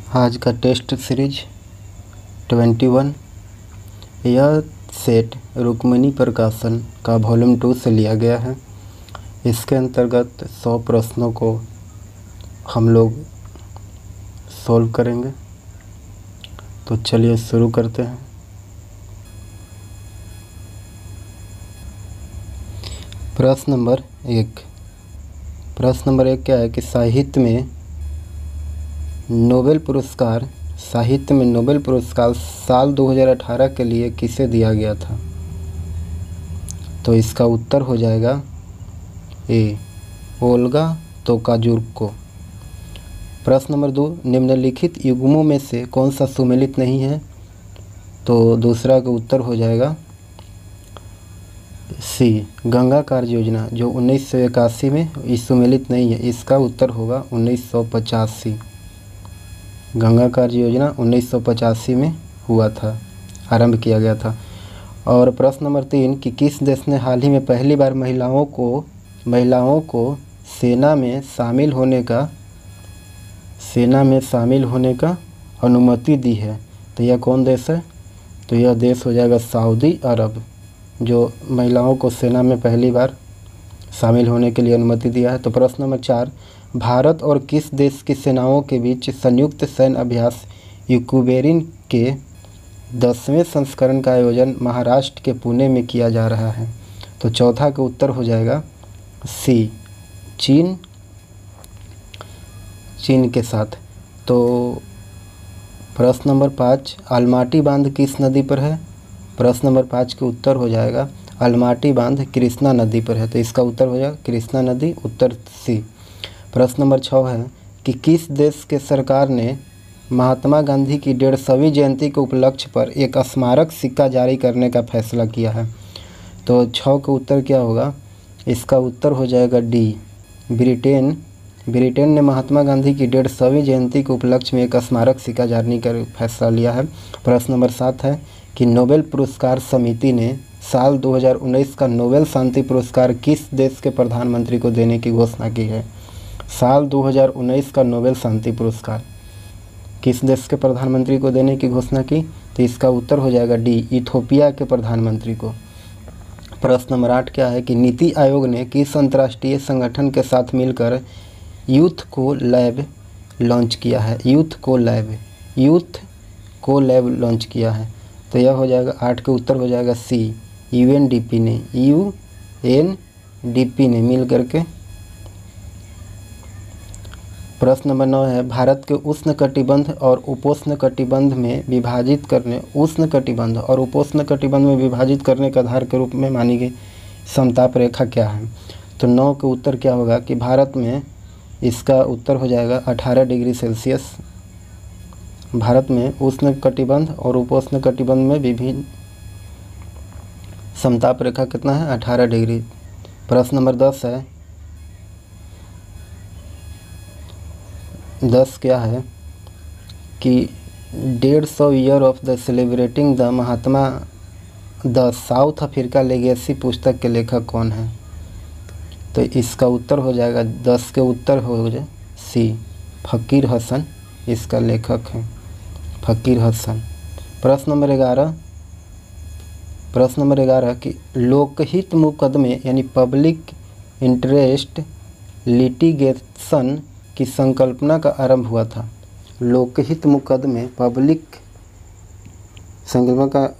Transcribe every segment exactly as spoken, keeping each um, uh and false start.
आज का test series twenty one. यह सेट रुक्मिणी प्रकाशन का वॉल्यूम टू से लिया गया है। इसके अंतर्गत सौ प्रश्नों को हम लोग सॉल्व करेंगे। तो चलिए शुरू करते हैं। प्रश्न नंबर एक प्रश्न नंबर एक क्या है कि साहित्य में नोबेल पुरस्कार साहित्य में नोबेल पुरस्कार साल दो हज़ार अठारह के लिए किसे दिया गया था? तो इसका उत्तर हो जाएगा ए ओल्गा तोकाजुर्क को। प्रश्न नंबर दो, निम्नलिखित युग्मों में से कौन सा सुमेलित नहीं है? तो दूसरा का उत्तर हो जाएगा सी गंगा कार्य योजना, जो उन्नीस सौ इक्यासी में इस सुमेलित नहीं है। इसका उत्तर होगा उन्नीस सौ पचासी। गंगा कार्य योजना उन्नीस सौ पचासी में हुआ था, आरंभ किया गया था। और प्रश्न नंबर तीन कि किस देश ने हाल ही में पहली बार महिलाओं को महिलाओं को सेना में शामिल होने का सेना में शामिल होने का अनुमति दी है? तो यह कौन देश है? तो यह देश हो जाएगा सऊदी अरब, जो महिलाओं को सेना में पहली बार शामिल होने के लिए अनुमति दिया है। तो प्रश्न नंबर चार, भारत और किस देश की सेनाओं के बीच संयुक्त सैन्य अभ्यास यूक्रेन के दसवें संस्करण का आयोजन महाराष्ट्र के पुणे में किया जा रहा है? तो चौथा का उत्तर हो जाएगा सी चीन चीन के साथ। तो प्रश्न नंबर पाँच, अलमाटी बांध किस नदी पर है? प्रश्न नंबर पाँच का उत्तर हो जाएगा अलमाटी बांध कृष्णा नदी पर है। तो इसका उत्तर हो जाएगा कृष्णा नदी, उत्तर सी। प्रश्न नंबर छः है कि किस देश के सरकार ने महात्मा गांधी की डेढ़ सौवीं जयंती के उपलक्ष्य पर एक स्मारक सिक्का जारी करने का फैसला किया है? तो छः का उत्तर क्या होगा? इसका उत्तर हो जाएगा डी ब्रिटेन। ब्रिटेन ने महात्मा गांधी की डेढ़ सौवीं जयंती के उपलक्ष्य में एक स्मारक सिक्का जारी कर फैसला लिया है। प्रश्न नंबर सात है कि नोबेल पुरस्कार समिति ने साल दो हज़ार उन्नीस का नोबेल शांति पुरस्कार किस देश के प्रधानमंत्री को देने की घोषणा की है? साल दो हज़ार उन्नीस का नोबेल शांति पुरस्कार किस देश के प्रधानमंत्री को देने की घोषणा की? तो इसका उत्तर हो जाएगा डी इथियोपिया के प्रधानमंत्री को। प्रश्न नंबर आठ क्या है कि नीति आयोग ने किस अंतर्राष्ट्रीय संगठन के साथ मिलकर यूथ को लैब लॉन्च किया है? यूथ को लैब यूथ को लैब लॉन्च किया है। तो यह हो जाएगा आठ का उत्तर हो जाएगा सी यूएनडीपी ने यूएनडीपी ने मिल करके। प्रश्न नंबर नौ है भारत के उष्ण कटिबंध और उपोष्ण कटिबंध में विभाजित करने उष्ण कटिबंध और उपोष्ण कटिबंध में विभाजित करने के आधार के रूप में मानी गई समताप रेखा क्या है? तो नौ का उत्तर क्या होगा कि भारत में इसका उत्तर हो जाएगा अठारह डिग्री सेल्सियस। भारत में उष्ण कटिबंध और उपोष्ण कटिबंध में विभिन्न समताप रेखा कितना है? अठारह डिग्री। प्रश्न नंबर दस है दस क्या है कि डेढ़ सौ year of the celebrating the Mahatma the South Africa legacy पुस्तक के लेखक कौन है? तो इसका उत्तर हो जाएगा दस के उत्तर हो जाए सी फ़कीर हसन, इसका लेखक है फ़कीर हसन। प्रश्न नंबर ग्यारह प्रश्न नंबर ग्यारह कि लोकहित मुकदमे यानी पब्लिक इंटरेस्ट लिटिगेशन की संकल्पना का आरंभ हुआ था? लोकहित मुकदमे पब्लिक संकल्पना का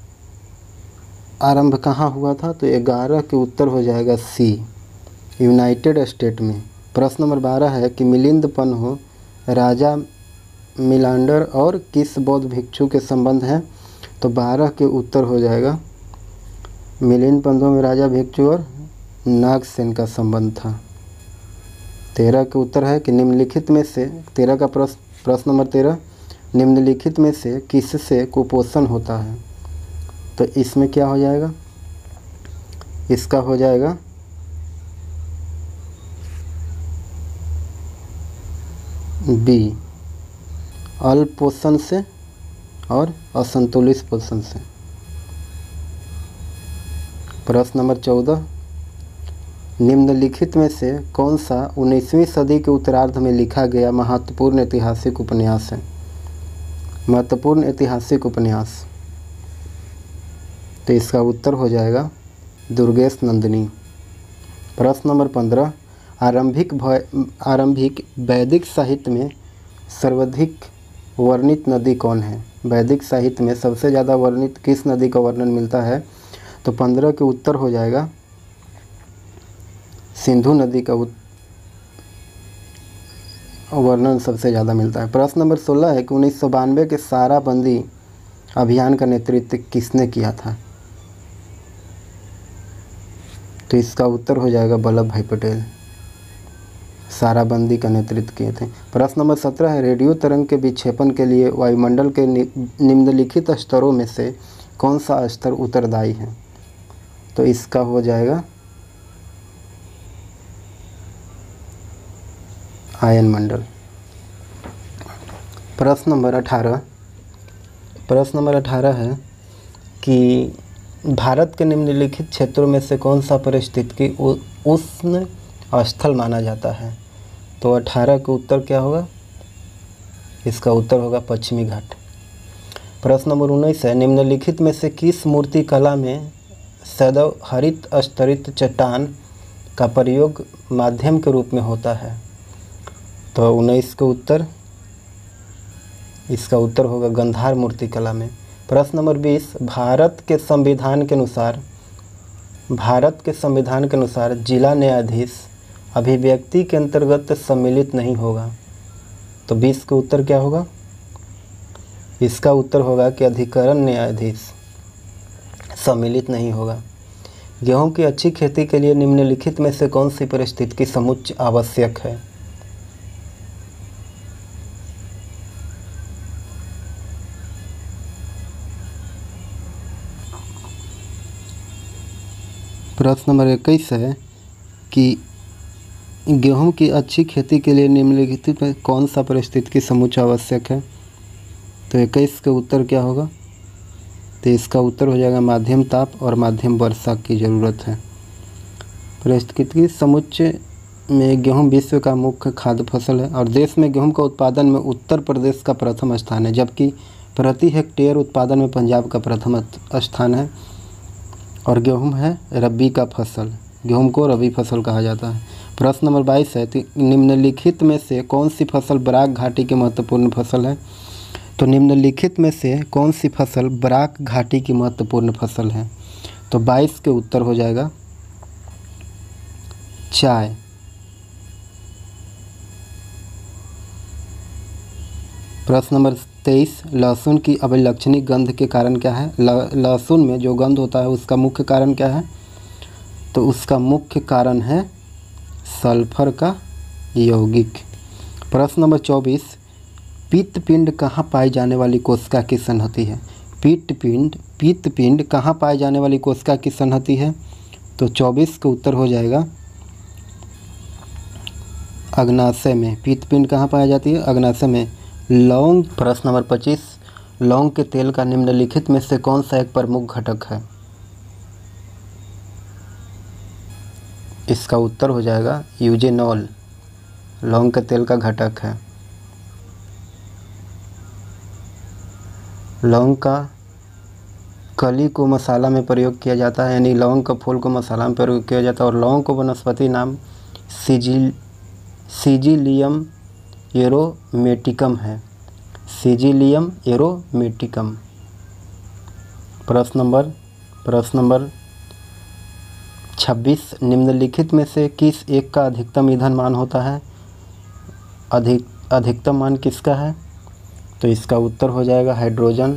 आरंभ कहाँ हुआ था? तो ग्यारह के उत्तर हो जाएगा सी यूनाइटेड स्टेट में। प्रश्न नंबर बारह है कि मिलिंद पन्हो राजा मिलांडर और किस बौद्ध भिक्षु के संबंध हैं? तो बारह के उत्तर हो जाएगा मिलिंद पन्हो में राजा भिक्षु और नागसेन का संबंध था। तेरह के उत्तर है कि निम्नलिखित में से तेरह का प्रश्न प्रश्न नंबर तेरह निम्नलिखित में से किससे कुपोषण होता है? तो इसमें क्या हो जाएगा? इसका हो जाएगा बी अल्प पोषण से और असंतुलित पोषण से। प्रश्न नंबर चौदह निम्नलिखित में से कौन सा उन्नीसवीं सदी के उत्तरार्ध में लिखा गया महत्वपूर्ण ऐतिहासिक उपन्यास है? महत्वपूर्ण ऐतिहासिक उपन्यास, तो इसका उत्तर हो जाएगा दुर्गेश नंदिनी। प्रश्न नंबर पंद्रह, आरंभिक आरंभिक वैदिक साहित्य में सर्वाधिक वर्णित नदी कौन है? वैदिक साहित्य में सबसे ज़्यादा वर्णित किस नदी का वर्णन मिलता है? तो पंद्रह के उत्तर हो जाएगा सिंधु नदी का वर्णन सबसे ज़्यादा मिलता है। प्रश्न नंबर सोलह है कि उन्नीस सौ बानवे के साराबंदी अभियान का नेतृत्व किसने किया था? तो इसका उत्तर हो जाएगा वल्लभ भाई पटेल, साराबंदी का नेतृत्व किए थे। प्रश्न नंबर सत्रह है, रेडियो तरंग के विक्षेपण के लिए वायुमंडल के निम्नलिखित स्तरों में से कौन सा स्तर उत्तरदायी है? तो इसका हो जाएगा आयन मंडल। प्रश्न नंबर अठारह प्रश्न नंबर अठारह है कि भारत के निम्नलिखित क्षेत्रों में से कौन सा पारिस्थितिकी उष्ण स्थल माना जाता है? तो अठारह का उत्तर क्या होगा? इसका उत्तर होगा पश्चिमी घाट। प्रश्न नंबर उन्नीस है, निम्नलिखित में से किस मूर्ति कला में सदैव हरित स्तरित चट्टान का प्रयोग माध्यम के रूप में होता है? तो उन्नीस का उत्तर इसका उत्तर होगा गंधार मूर्ति कला में। प्रश्न नंबर बीस, भारत के संविधान के अनुसार भारत के संविधान के अनुसार जिला न्यायाधीश अभिव्यक्ति के अंतर्गत सम्मिलित नहीं होगा। तो बीस का उत्तर क्या होगा? इसका उत्तर होगा कि अधिकरण न्यायाधीश सम्मिलित नहीं होगा। गेहूं की अच्छी खेती के लिए निम्नलिखित में से कौन सी परिस्थितिकी समुच्चय आवश्यक है? प्रश्न नंबर इक्कीस है कि गेहूं की अच्छी खेती के लिए निम्नलिखित में कौन सा परिस्थितिकी समुच्चय आवश्यक है? तो इक्कीस का उत्तर क्या होगा? तो इसका उत्तर हो जाएगा माध्यम ताप और माध्यम वर्षा की ज़रूरत है। परिस्थितिकी समुच्चय में गेहूं विश्व का मुख्य खाद्य फसल है और देश में गेहूं का उत्पादन में उत्तर प्रदेश का प्रथम स्थान है, जबकि प्रति हेक्टेयर उत्पादन में पंजाब का प्रथम स्थान है। और गेहूं है रबी का फसल, गेहूं को रबी फसल कहा जाता है। प्रश्न नंबर बाईस है, निम्नलिखित में से कौन सी फसल बराक घाटी की महत्वपूर्ण फसल है? तो निम्नलिखित में से कौन सी फसल बराक घाटी की महत्वपूर्ण फसल है? तो बाईस के उत्तर हो जाएगा चाय। प्रश्न नंबर तेईस, लहसुन की अभिलक्षणिक गंध के कारण क्या है? लहसुन में जो गंध होता है उसका मुख्य कारण क्या है? तो उसका मुख्य कारण है सल्फर का यौगिक। प्रश्न नंबर चौबीस, पित्तपिंड कहाँ पाई जाने वाली कोशिका की संहति है? पित्तपिंड पित्तपिंड कहाँ पाई जाने वाली कोशिका की संहति है? तो चौबीस का उत्तर हो जाएगा अग्नाशय में। पित्तपिंड कहाँ पाई जाती है? अग्नाशय में। लौंग। प्रश्न नंबर पच्चीस, लौंग के तेल का निम्नलिखित में से कौन सा एक प्रमुख घटक है? इसका उत्तर हो जाएगा यूजेनॉल, लौंग के तेल का घटक है। लौंग का कली को मसाला में प्रयोग किया जाता है, यानी लौंग का फूल को मसाला में प्रयोग किया जाता है। और लौंग को वनस्पति नाम सिजिल सिजिलियम एरोमेटिकम है, सिजिलियम एरोमेटिकम। प्रश्न नंबर प्रश्न नंबर छब्बीस, निम्नलिखित में से किस एक का अधिकतम ईंधन मान होता है? अधिक अधिकतम मान किसका है? तो इसका उत्तर हो जाएगा हाइड्रोजन।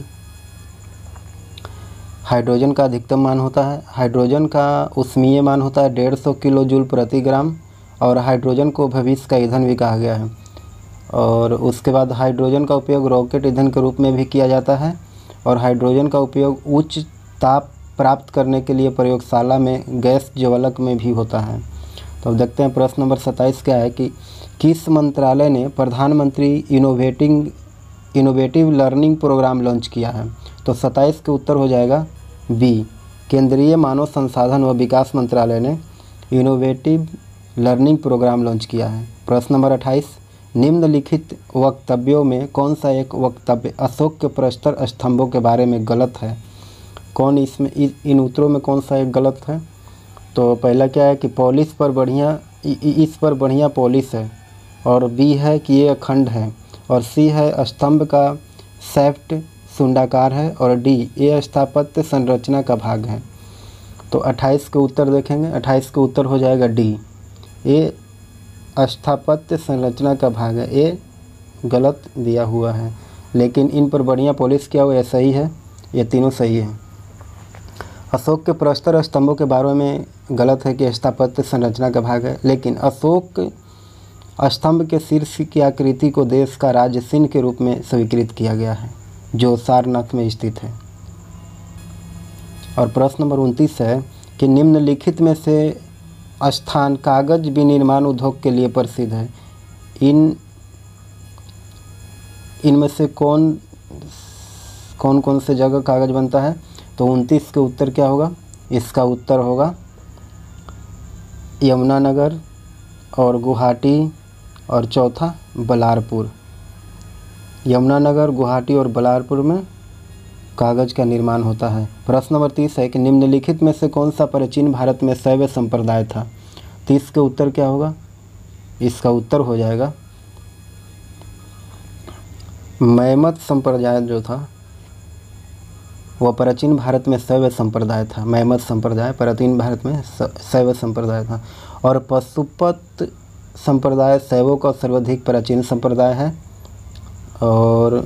हाइड्रोजन का अधिकतम मान होता है। हाइड्रोजन का ऊष्मीय मान होता है डेढ़ सौ किलो जूल प्रति ग्राम, और हाइड्रोजन को भविष्य का ईंधन भी कहा गया है। और उसके बाद हाइड्रोजन का उपयोग रॉकेट ईंधन के रूप में भी किया जाता है, और हाइड्रोजन का उपयोग उच्च ताप प्राप्त करने के लिए प्रयोगशाला में गैस ज्वलक में भी होता है। तो अब देखते हैं प्रश्न नंबर सत्ताईस क्या है कि किस मंत्रालय ने प्रधानमंत्री innovating innovative learning programme launch किया है? तो सत्ताईस के उत्तर हो जाएगा बी, केंद्रीय मानव संसाधन व विकास मंत्रालय ने इनोवेटिव लर्निंग प्रोग्राम लॉन्च किया है। प्रश्न नंबर अट्ठाईस, निम्नलिखित वक्तव्यों में कौन सा एक वक्तव्य अशोक के प्रस्तर स्तंभों के बारे में गलत है? कौन इसमें इन उत्तरों में कौन सा एक गलत है? तो पहला क्या है कि पॉलिश पर बढ़िया, इस पर बढ़िया पॉलिश है, और बी है कि ये अखंड है, और सी है स्तंभ का सैफ्ट सुंडाकार है, और डी ये स्थापत्य संरचना का भाग है। तो अट्ठाईस के उत्तर देखेंगे, अट्ठाईस के उत्तर हो जाएगा डी, ये स्थापत्य संरचना का भाग है। ये गलत दिया हुआ है, लेकिन इन पर बढ़िया पॉलिश किया हुआ है, सही है, ये तीनों सही है। अशोक के प्रस्तर स्तंभों के बारे में गलत है कि स्थापत्य संरचना का भाग है, लेकिन अशोक स्तंभ के शीर्ष की आकृति को देश का राज्य चिन्ह के रूप में स्वीकृत किया गया है, जो सारनाथ में स्थित है। और प्रश्न नंबर उनतीस है कि निम्नलिखित में से स्थान कागज विनिर्माण उद्योग के लिए प्रसिद्ध है। इन इनमें से कौन कौन कौन से जगह कागज बनता है? तो उनतीस के उत्तर क्या होगा? इसका उत्तर होगा यमुनानगर और गुवाहाटी, और चौथा बलारपुर। यमुनानगर, गुवाहाटी और बलारपुर में कागज़ का निर्माण होता है। प्रश्न नंबर तीस है कि निम्नलिखित में से कौन सा प्राचीन भारत में शैव संप्रदाय था? तीस के उत्तर क्या होगा? इसका उत्तर हो जाएगा मैमत संप्रदाय जो था वह प्राचीन भारत में शैव संप्रदाय था। मैमत संप्रदाय प्राचीन भारत में शैव संप्रदाय था। और पशुपत संप्रदाय शैवों का सर्वाधिक प्राचीन संप्रदाय है। और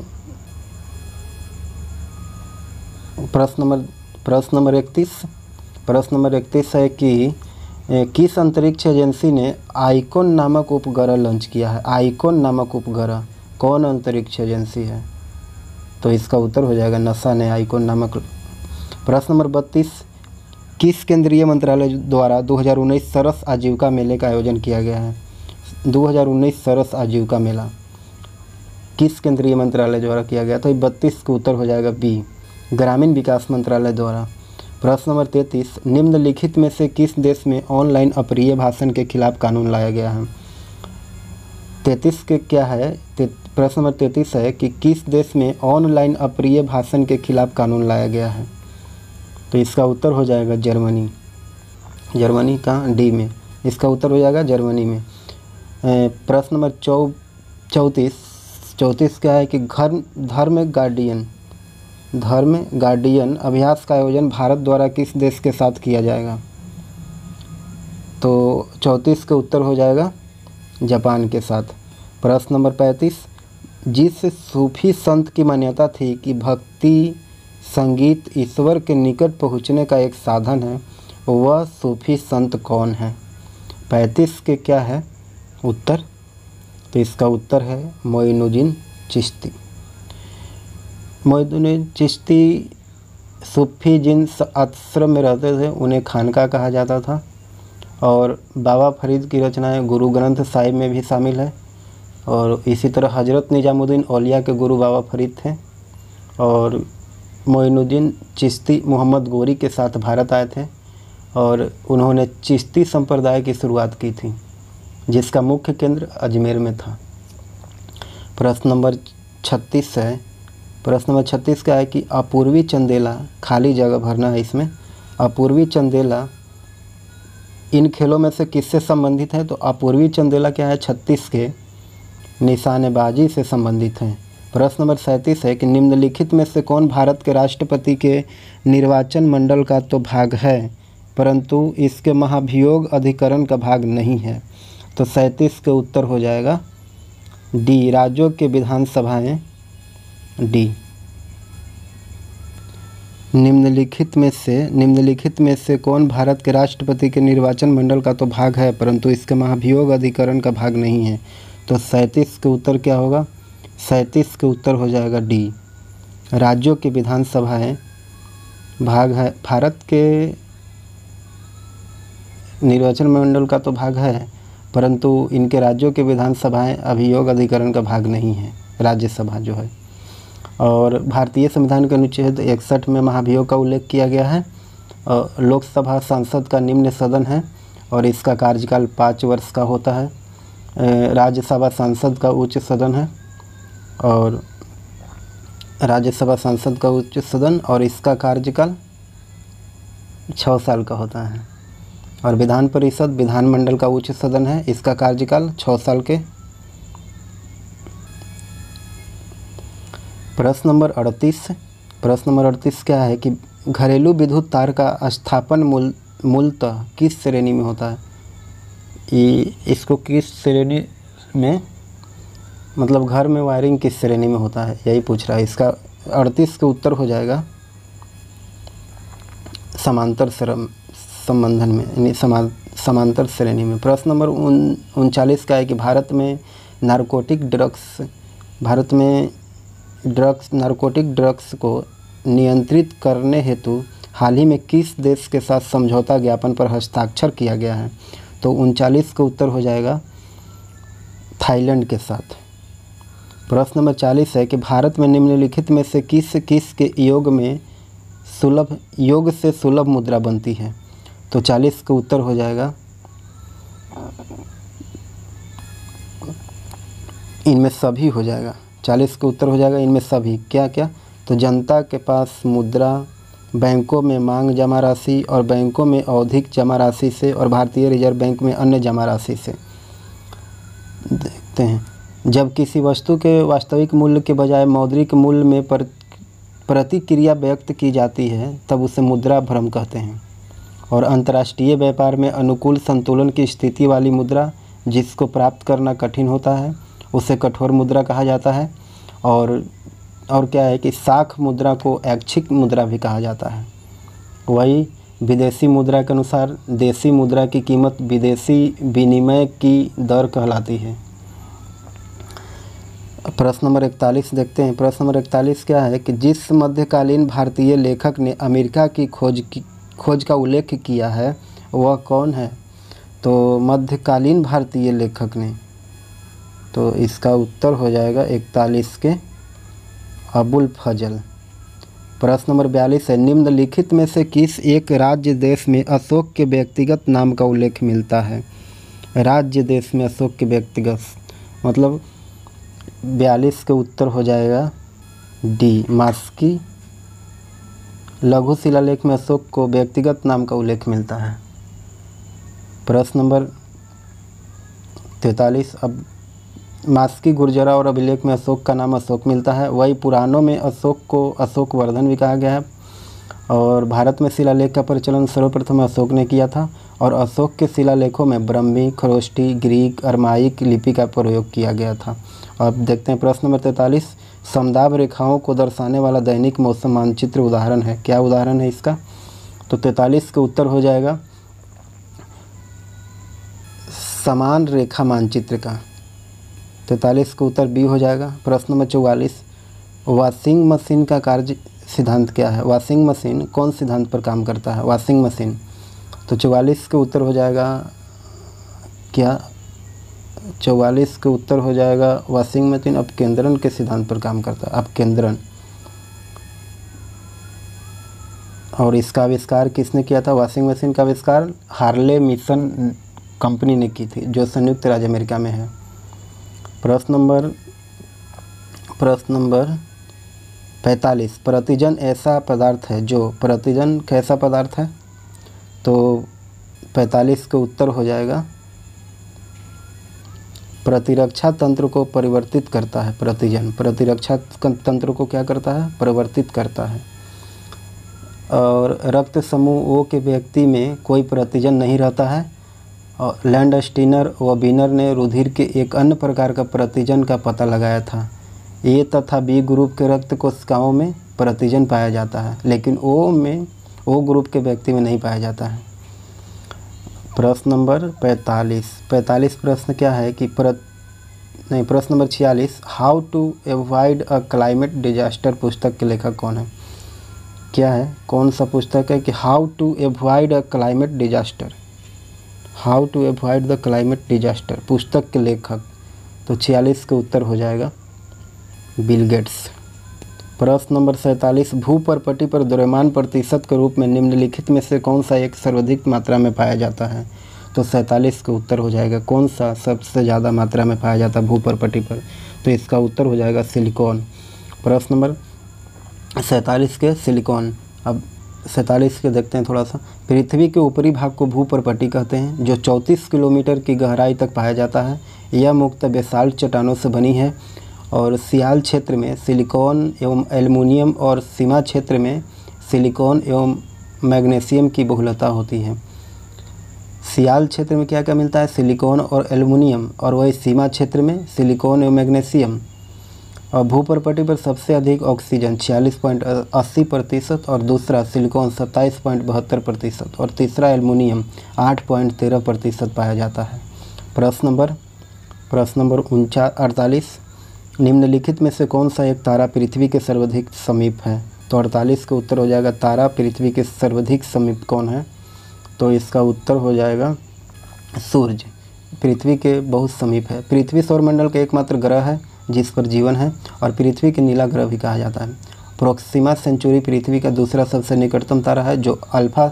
प्रश्न नंबर प्रश्न नंबर इकतीस प्रश्न नंबर इकतीस है कि किस अंतरिक्ष एजेंसी ने आइकॉन नामक उपग्रह लॉन्च किया है? आइकॉन नामक उपग्रह कौन अंतरिक्ष एजेंसी है? तो इसका उत्तर हो जाएगा नासा ने आइकॉन नामक। प्रश्न नंबर बत्तीस, किस केंद्रीय मंत्रालय द्वारा दो हज़ार उन्नीस सरस आजीविका मेले का आयोजन किया गया है? दो हज़ार उन्नीस सरस आजीविका मेला किस केंद्रीय मंत्रालय द्वारा किया गया? तो बत्तीस का उत्तर हो जाएगा बी, ग्रामीण विकास मंत्रालय द्वारा। प्रश्न नंबर तैंतीस, निम्नलिखित में से किस देश में ऑनलाइन अप्रिय भाषण के खिलाफ कानून लाया गया है? तैंतीस के क्या है? प्रश्न नंबर तैंतीस है कि किस देश में ऑनलाइन अप्रिय भाषण के खिलाफ कानून लाया गया है? तो इसका उत्तर हो जाएगा जर्मनी। जर्मनी का डी में, इसका उत्तर हो जाएगा जर्मनी में। प्रश्न नंबर चौ चौंतीस चौंतीस क्या है कि घर धर्म गार्डियन धर्म गार्डियन अभ्यास का आयोजन भारत द्वारा किस देश के साथ किया जाएगा? तो चौंतीस के उत्तर हो जाएगा जापान के साथ। प्रश्न नंबर पैंतीस, जिस सूफी संत की मान्यता थी कि भक्ति संगीत ईश्वर के निकट पहुँचने का एक साधन है, वह सूफी संत कौन है? पैंतीस के क्या है उत्तर? तो इसका उत्तर है मोइनुद्दीन चिश्ती। मोइनुद्दीन चिश्ती सूफी जिन आश्रम में रहते थे उन्हें खानका कहा जाता था। और बाबा फरीद की रचनाएं गुरु ग्रंथ साहिब में भी शामिल है। और इसी तरह हज़रत निजामुद्दीन औलिया के गुरु बाबा फरीद थे। और मोइनुद्दीन चिश्ती मोहम्मद गोरी के साथ भारत आए थे और उन्होंने चिश्ती संप्रदाय की शुरुआत की थी, जिसका मुख्य केंद्र अजमेर में था। प्रश्न नंबर छत्तीस है प्रश्न नंबर छत्तीस का है कि अपूर्वी चंदेला, खाली जगह भरना है इसमें। अपूर्वी चंदेला इन खेलों में से किससे संबंधित है? तो अपूर्वी चंदेला क्या है? छत्तीस के निशानेबाजी से संबंधित है। प्रश्न नंबर सैंतीस है कि निम्नलिखित में से कौन भारत के राष्ट्रपति के निर्वाचन मंडल का तो भाग है, परंतु इसके महाभियोग अधिकरण का भाग नहीं है? तो सैंतीस के उत्तर हो जाएगा डी, राज्यों के विधानसभाएं, डी। निम्नलिखित में से निम्नलिखित में से कौन भारत के राष्ट्रपति के निर्वाचन मंडल का तो भाग है, परंतु इसके महाभियोग अधिकरण का भाग नहीं है? तो सैंतीस के उत्तर क्या होगा? सैंतीस के उत्तर हो जाएगा डी, राज्यों की विधानसभाएं भाग है। भारत के निर्वाचन मंडल का तो भाग है, परंतु इनके राज्यों के विधानसभाएं अभियोग अधिकरण का भाग नहीं है, राज्यसभा जो है। और भारतीय संविधान के अनुच्छेद इकसठ में महाभियोग का उल्लेख किया गया है। और लोकसभा संसद का निम्न सदन है और इसका कार्यकाल पाँच वर्ष का होता है। राज्यसभा सांसद का उच्च सदन है, और राज्यसभा सांसद का उच्च सदन और इसका कार्यकाल छः साल का होता है। और विधान परिषद विधानमंडल का उच्च सदन है, इसका कार्यकाल छः साल के। प्रश्न नंबर अड़तीस प्रश्न नंबर अड़तीस क्या है कि घरेलू विद्युत तार का स्थापन मूल मूलतः किस श्रेणी में होता है। ये इसको किस श्रेणी में, मतलब घर में वायरिंग किस श्रेणी में होता है, यही पूछ रहा है। इसका अड़तीस के उत्तर हो जाएगा समांतर संबंधन में, यानी समान समांतर श्रेणी में। प्रश्न नंबर उन उनचालीस का है कि भारत में नारकोटिक ड्रग्स भारत में ड्रग्स नारकोटिक ड्रग्स को नियंत्रित करने हेतु हाल ही में किस देश के साथ समझौता ज्ञापन पर हस्ताक्षर किया गया है। तो उनचालीस का उत्तर हो जाएगा थाईलैंड के साथ। प्रश्न नंबर चालीस है कि भारत में निम्नलिखित में से किस किस के योग में सुलभ योग से सुलभ मुद्रा बनती है। तो चालीस का उत्तर हो जाएगा इनमें सभी हो जाएगा। चालीस का उत्तर हो जाएगा इनमें सभी। क्या क्या, तो जनता के पास मुद्रा, बैंकों में मांग जमा राशि और बैंकों में आवधिक जमा राशि से, और भारतीय रिजर्व बैंक में अन्य जमा राशि से। देखते हैं, जब किसी वस्तु के वास्तविक मूल्य के बजाय मौद्रिक मूल्य में पर प्रतिक्रिया व्यक्त की जाती है तब उसे मुद्रा भ्रम कहते हैं। और अंतर्राष्ट्रीय व्यापार में अनुकूल संतुलन की स्थिति वाली मुद्रा जिसको प्राप्त करना कठिन होता है उसे कठोर मुद्रा कहा जाता है। और और क्या है कि साख मुद्रा को ऐच्छिक मुद्रा भी कहा जाता है। वही विदेशी मुद्रा के अनुसार देशी मुद्रा की कीमत विदेशी विनिमय की दर कहलाती है। प्रश्न नंबर इकतालीस देखते हैं। प्रश्न नंबर इकतालीस क्या है कि जिस मध्यकालीन भारतीय लेखक ने अमेरिका की खोज की खोज का उल्लेख किया है वह कौन है। तो मध्यकालीन भारतीय लेखक ने, तो इसका उत्तर हो जाएगा इकतालीस के अबुल फजल। प्रश्न नंबर बयालीस है, निम्नलिखित में से किस एक राज्य देश में अशोक के व्यक्तिगत नाम का उल्लेख मिलता है। राज्य देश में अशोक के व्यक्तिगत, मतलब बयालीस के उत्तर हो जाएगा डी, मास्की। लघु शिलालेख में अशोक को व्यक्तिगत नाम का उल्लेख मिलता है। प्रश्न नंबर तैंतालीस, अब मास्की, गुर्जरा और अभिलेख में अशोक का नाम अशोक मिलता है। वही पुराणों में अशोक को अशोक वर्धन भी कहा गया है। और भारत में शिलालेख का प्रचलन सर्वप्रथम अशोक ने किया था। और अशोक के शिलालेखों में ब्रह्मी, खरोष्टी, ग्रीक, अरमाइक लिपि का प्रयोग किया गया था। अब देखते हैं प्रश्न नंबर तैंतालीस, समदाब रेखाओं को दर्शाने वाला दैनिक मौसम मानचित्र उदाहरण है। क्या उदाहरण है इसका। तो तैंतालीस का उत्तर हो जाएगा समान रेखा मानचित्र का। तैंतालीस का उत्तर बी हो जाएगा। प्रश्न नंबर चौवालीस, वॉशिंग मशीन का कार्य सिद्धांत क्या है। वॉशिंग मशीन कौन सिद्धांत पर काम करता है। वॉशिंग मशीन, तो चौवालीस का उत्तर हो जाएगा क्या, चौवालीस का उत्तर हो जाएगा वॉशिंग मशीन अपकेंद्रण के सिद्धांत पर काम करता है। अपकेंद्रण। और इसका आविष्कार किसने किया था। वॉशिंग मशीन का आविष्कार हार्ले मिशन कंपनी ने की थी, जो संयुक्त राज्य अमेरिका में है। प्रश्न नंबर प्रश्न नंबर पैंतालीस, प्रतिजन ऐसा पदार्थ है जो प्रतिजन कैसा पदार्थ है। तो पैंतालीस का उत्तर हो जाएगा प्रतिरक्षा तंत्र को परिवर्तित करता है। प्रतिजन प्रतिरक्षा तंत्र को क्या करता है, परिवर्तित करता है। और रक्त समूह ओ के व्यक्ति में कोई प्रतिजन नहीं रहता है। और लैंडस्टीनर व बीनर ने रुधिर के एक अन्य प्रकार का प्रतिजन का पता लगाया था। ए तथा बी ग्रुप के रक्त कोशिकाओं में प्रतिजन पाया जाता है, लेकिन ओ में ओ ग्रुप के व्यक्ति में नहीं पाया जाता है। प्रश्न नंबर पैंतालीस पैंतालीस प्रश्न क्या है कि प्र नहीं प्रश्न नंबर छियालीस, how to avoid a climate disaster पुस्तक के लेखक कौन है। क्या है, कौन सा पुस्तक है कि how to avoid a climate disaster. How to avoid the climate disaster पुस्तक के लेखक। तो छियालीस के उत्तर हो जाएगा बिल गेट्स। प्रश्न नंबर सैंतालीस, भूपर्पटी पर द्रव्यमान प्रतिशत के रूप में निम्नलिखित में से कौन सा एक सर्वाधिक मात्रा में पाया जाता है। तो सैंतालीस का उत्तर हो जाएगा। कौन सा सबसे ज़्यादा मात्रा में पाया जाता है भूपर्पटी पर, तो इसका उत्तर हो जाएगा सिलिकॉन। प्रश्न नंबर सैंतालीस के सिलिकॉन। अब सैंतालीस के देखते हैं थोड़ा सा। पृथ्वी के ऊपरी भाग को भूपर्पटी कहते हैं, जो चौंतीस किलोमीटर की गहराई तक पाया जाता है। यह मुख्यतः बेसाल्ट चट्टानों से बनी है और सियाल क्षेत्र में सिलिकॉन एवं एल्युमिनियम और सीमा क्षेत्र में सिलिकॉन एवं मैग्नीशियम की बहुलता होती है। सियाल क्षेत्र में क्या क्या मिलता है, सिलिकॉन और एल्युमिनियम, और वही सीमा क्षेत्र में सिलिकॉन एवं मैग्नीशियम। और भूपर्पटी पर सबसे अधिक ऑक्सीजन छियालीस पॉइंट अस्सी प्रतिशत और दूसरा सिलिकॉन सत्ताईस पॉइंट बहत्तर प्रतिशत और तीसरा एल्युमिनियम आठ पॉइंट तेरह प्रतिशत पाया जाता है। प्रश्न नंबर प्रश्न नंबर उनचा अड़तालीस। निम्नलिखित में से कौन सा एक तारा पृथ्वी के सर्वाधिक समीप है, तो अड़तालीस का उत्तर हो जाएगा तारा पृथ्वी के सर्वाधिक समीप कौन है, तो इसका उत्तर हो जाएगा सूर्य, पृथ्वी के बहुत समीप है। पृथ्वी सौरमंडल का एकमात्र ग्रह है जिस पर जीवन है और पृथ्वी के नीला ग्रह भी कहा जाता है। प्रोक्सिमा सेंचुरी पृथ्वी का दूसरा सबसे निकटतम तारा है जो अल्फा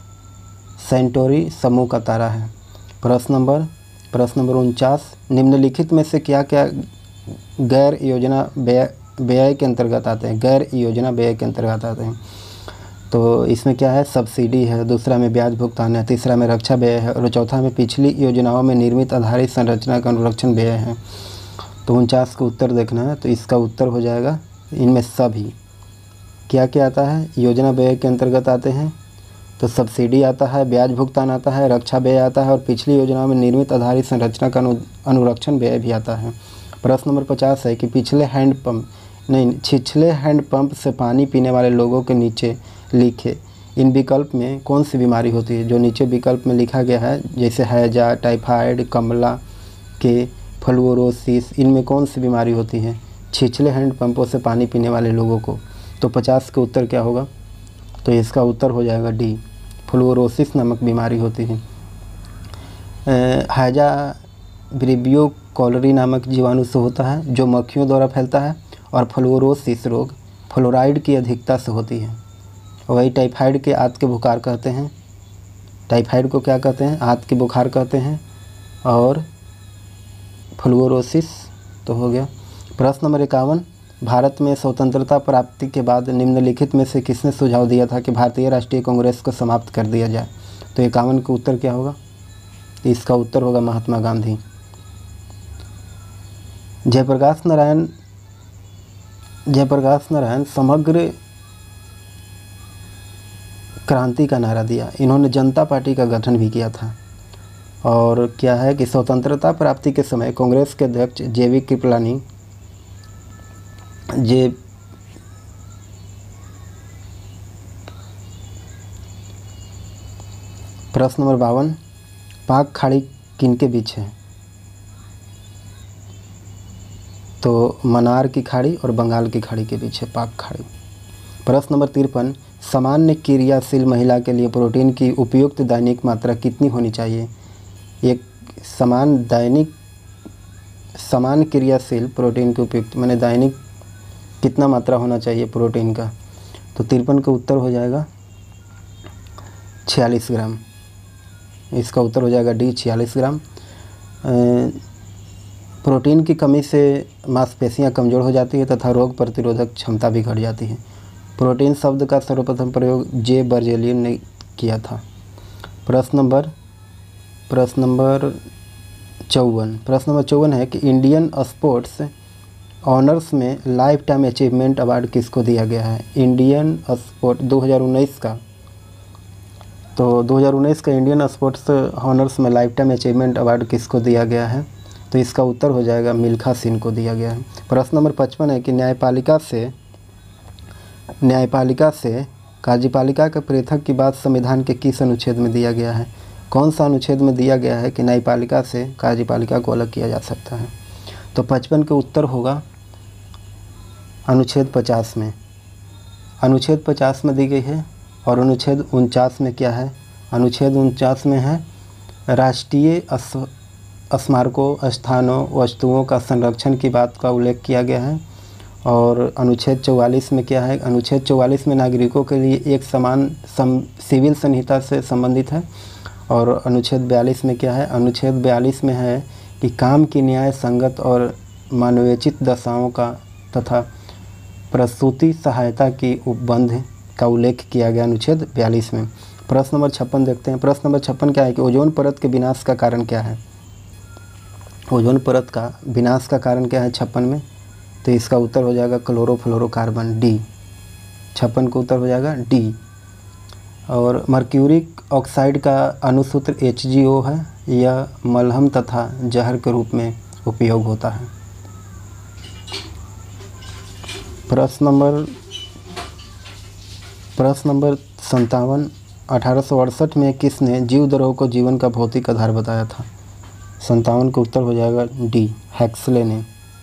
सेंटोरी समूह का तारा है। प्रश्न नंबर प्रश्न नंबर उनचास। निम्नलिखित में से क्या क्या गैर योजना व्यय व्यय के अंतर्गत आते हैं, गैर योजना व्यय के अंतर्गत आते हैं, तो इसमें क्या है, सब्सिडी है, दूसरा में ब्याज भुगतान है, तीसरा में रक्षा व्यय है और चौथा में पिछली योजनाओं में निर्मित आधारित संरचना का अनुरक्षण व्यय है। तो उनचास का उत्तर देखना है, तो इसका उत्तर हो जाएगा इनमें सभी। क्या क्या आता है, योजना व्यय के अंतर्गत आते हैं, तो सब्सिडी आता है, ब्याज भुगतान आता है, रक्षा व्यय आता है और पिछली योजनाओं में निर्मित आधारित संरचना का अनुरक्षण व्यय भी आता है। प्रश्न नंबर पचास है कि पिछले हैंडपम्प नहीं छिछले हैंडपम्प से पानी पीने वाले लोगों के नीचे लिखे इन विकल्प में कौन सी बीमारी होती है। जो नीचे विकल्प में लिखा गया है जैसे हैजा, टाइफाइड, कमला के, फ्लूरोसिस, इनमें कौन सी बीमारी होती है छिछले हैंडपम्पों से पानी पीने वाले लोगों को, तो पचास का उत्तर क्या होगा, तो इसका उत्तर हो जाएगा डी, फ्लूरोसिस नामक बीमारी होती है। हैजा ब्रिबियो कॉलरी नामक जीवाणु से होता है जो मक्खियों द्वारा फैलता है और फ्लूरोसिस रोग फ्लोराइड की अधिकता से होती है। वही टाइफाइड के आंत के बुखार कहते हैं, टाइफाइड को क्या कहते हैं, आंत के बुखार कहते हैं, और फ्लूरोसिस तो हो गया। प्रश्न नंबर इक्यावन। भारत में स्वतंत्रता प्राप्ति के बाद निम्नलिखित में से किसने सुझाव दिया था कि भारतीय राष्ट्रीय कांग्रेस को समाप्त कर दिया जाए, तो इक्यावन का उत्तर क्या होगा, इसका उत्तर होगा महात्मा गांधी। जयप्रकाश नारायण जयप्रकाश नारायण समग्र क्रांति का नारा दिया। इन्होंने जनता पार्टी का गठन भी किया था। और क्या है कि स्वतंत्रता प्राप्ति के समय कांग्रेस के अध्यक्ष जेवी कृपलानी जे प्रश्न नंबर बावन। पाक खाड़ी किनके बीच है, तो मनार की खाड़ी और बंगाल की खाड़ी के बीच है पाक खाड़ी। प्रश्न नंबर तिरपन। सामान्य क्रियाशील महिला के लिए प्रोटीन की उपयुक्त दैनिक मात्रा कितनी होनी चाहिए। एक समान दैनिक समान क्रियाशील प्रोटीन की उपयुक्त मैंने दैनिक कितना मात्रा होना चाहिए प्रोटीन का, तो तिरपन का उत्तर हो जाएगा छियालीस ग्राम। इसका उत्तर हो जाएगा डी, छियालीस ग्राम। प्रोटीन की कमी से मांसपेशियां कमज़ोर हो जाती है तथा रोग प्रतिरोधक क्षमता भी घट जाती है। प्रोटीन शब्द का सर्वप्रथम प्रयोग जे बर्जेलियन ने किया था। प्रश्न नंबर प्रश्न नंबर चौवन प्रश्न नंबर चौवन है कि इंडियन स्पोर्ट्स ऑनर्स में लाइफ टाइम अचीवमेंट अवार्ड किसको दिया गया है। इंडियन स्पोर्ट दो हज़ार उन्नीस का तो दो हज़ार उन्नीस का इंडियन स्पोर्ट्स ऑनर्स में लाइफ टाइम अचीवमेंट अवार्ड किसको दिया गया है, तो इसका उत्तर हो जाएगा मिल्खा सिंह को दिया गया है। प्रश्न नंबर पचपन है कि न्यायपालिका से न्यायपालिका से कार्यपालिका के पृथक की बात संविधान के किस अनुच्छेद में दिया गया है। कौन सा अनुच्छेद में दिया गया है कि न्यायपालिका से कार्यपालिका को अलग किया जा सकता है, तो पचपन के उत्तर होगा अनुच्छेद पचास में। अनुच्छेद पचास में दी गई है। और अनुच्छेद उनचास में क्या है, अनुच्छेद उनचास में है राष्ट्रीय स्मारकों, स्थानों, वस्तुओं का संरक्षण की बात का उल्लेख किया गया है। और अनुच्छेद चौवालीस में क्या है, अनुच्छेद चौवालीस में नागरिकों के लिए एक समान सम सिविल संहिता से संबंधित है। और अनुच्छेद बयालीस में क्या है, अनुच्छेद बयालीस में है कि काम की न्याय संगत और मानवोचित दशाओं का तथा प्रसूति सहायता की उपबंध का उल्लेख किया गया अनुच्छेद बयालीस में। प्रश्न नंबर छप्पन देखते हैं। प्रश्न नंबर छप्पन क्या है कि ओजोन परत के विनाश का कारण क्या है। ओजोन परत का विनाश का कारण क्या है छप्पन में, तो इसका उत्तर हो जाएगा क्लोरोफ्लोरोकार्बन, डी। छप्पन का उत्तर हो जाएगा डी। और मर्क्यूरिक ऑक्साइड का अणुसूत्र एच जी ओ है, यह मलहम तथा जहर के रूप में उपयोग होता है। प्रश्न नंबर प्रश्न नंबर संतावन, अठारह सौ अड़सठ में किसने जीवद्रोह को जीवन का भौतिक आधार बताया था। संतावन का उत्तर हो जाएगा डी, हैक्सले ने